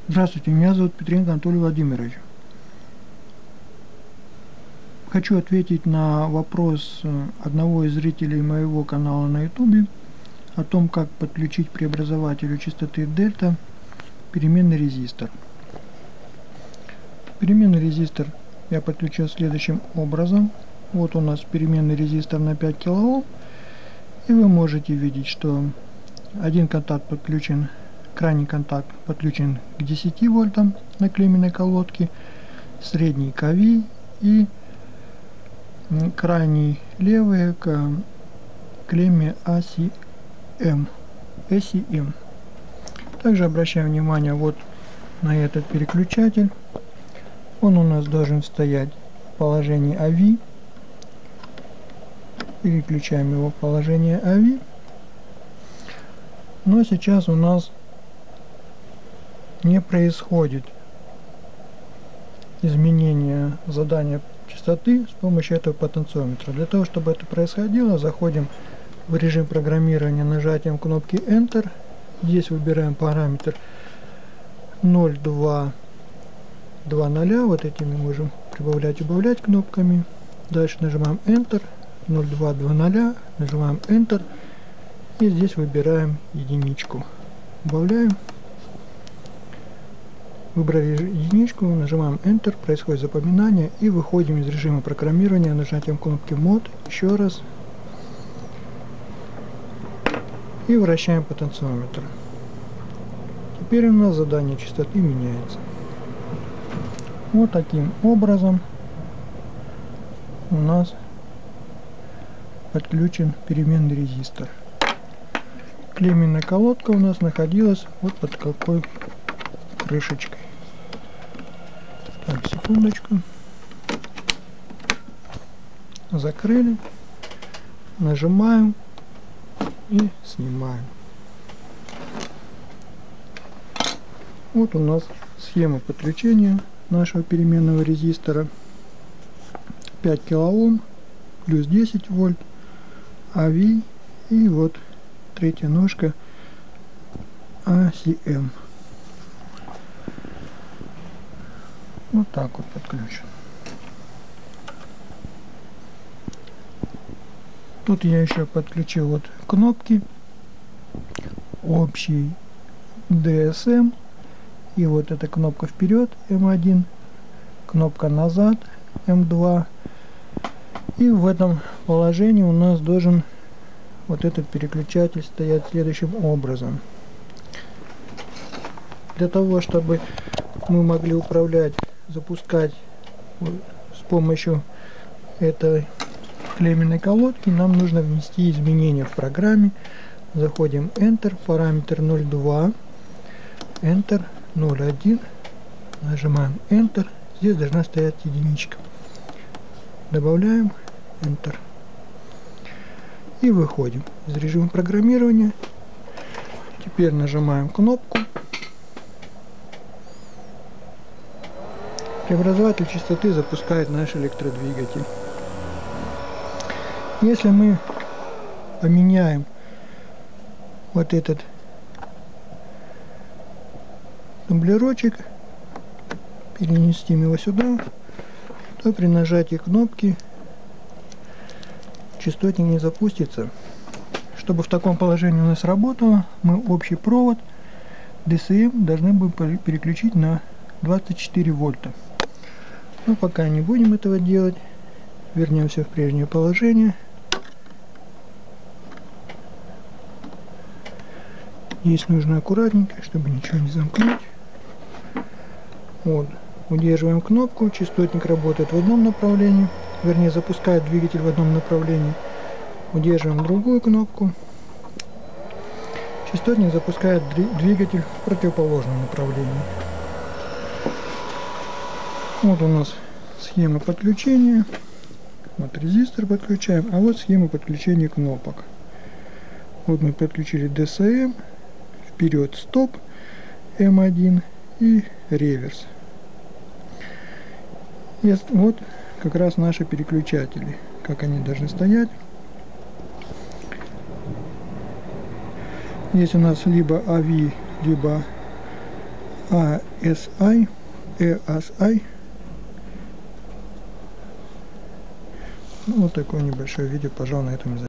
Здравствуйте, меня зовут Петренко Анатолий Владимирович. Хочу ответить на вопрос одного из зрителей моего канала на YouTube о том, как подключить к преобразователю частоты дельта переменный резистор. Переменный резистор я подключил следующим образом. Вот у нас переменный резистор на 5 кОм, и вы можете видеть, что один контакт подключен, крайний контакт подключен к 10 вольтам на клемменной колодке, средний к AV и крайний левый к клемме ACM. Также обращаем внимание вот на этот переключатель. Он у нас должен стоять в положении AV. Переключаем его в положение AV. Но сейчас у нас не происходит изменения задания частоты с помощью этого потенциометра. Для того, чтобы это происходило, заходим в режим программирования нажатием кнопки Enter. Здесь выбираем параметр 0,2, 2,0. Вот этими можем прибавлять и убавлять кнопками. Дальше нажимаем Enter. 0,2, 2,0. Нажимаем Enter. И здесь выбираем единичку. Убавляем. Выбрали единичку, нажимаем Enter, происходит запоминание и выходим из режима программирования нажатием кнопки Mod еще раз и вращаем потенциометр. Теперь у нас задание частоты меняется. Вот таким образом у нас подключен переменный резистор. Клемменная колодка у нас находилась вот под какой крышечкой. Так, секундочку. Закрыли. Нажимаем и снимаем. Вот у нас схема подключения нашего переменного резистора. 5 кОм плюс 10 вольт AV и вот третья ножка ACM. Вот так вот подключен. Тут я еще подключил вот кнопки общий DSM, и вот эта кнопка вперед M1, кнопка назад M2, и в этом положении у нас должен вот этот переключатель стоять следующим образом. Для того, чтобы мы могли управлять, запускать с помощью этой клемменной колодки, нам нужно внести изменения в программе. Заходим Enter, параметр 0,2, Enter 0,1, нажимаем Enter, здесь должна стоять единичка. Добавляем Enter и выходим из режима программирования. Теперь нажимаем кнопку. Преобразователь частоты запускает наш электродвигатель. Если мы поменяем вот этот дублерочек, перенесем его сюда, то при нажатии кнопки частотник не запустится. Чтобы в таком положении у нас работало, мы общий провод DCM должны будем переключить на 24 вольта. Но пока не будем этого делать. Вернемся в прежнее положение. Здесь нужно аккуратненько, чтобы ничего не замкнуть. Вот. Удерживаем кнопку. Частотник работает в одном направлении. Вернее, запускает двигатель в одном направлении. Удерживаем другую кнопку. Частотник запускает двигатель в противоположном направлении. Вот у нас схема подключения. Вот резистор подключаем, а вот схема подключения кнопок. Вот мы подключили DCM, вперед стоп, M1 и реверс. И вот как раз наши переключатели, как они должны стоять. Здесь у нас либо AV, либо ASI, ESI. Вот такое небольшое видео, пожалуй, на этом